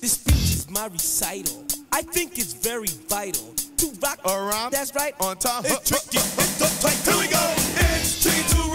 This speech is my recital. I think it's very vital to rock around. That's right. On time. It's tricky. It's the tight. Here we go. It's tricky to